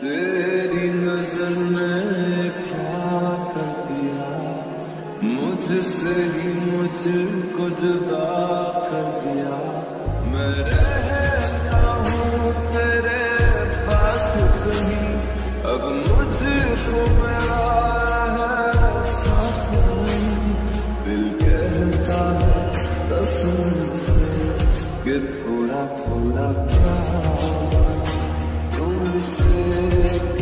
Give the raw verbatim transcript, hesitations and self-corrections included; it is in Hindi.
तेरी नजर में क्या कर दिया, मुझसे ही मुझको जुदा कर दिया। मैं रहता हूँ तेरे पास कहीं, अब मुझको मेरा एहसास नहीं। दिल कहता है कसम से कि थोड़ा थोड़ा प्यार तुमसे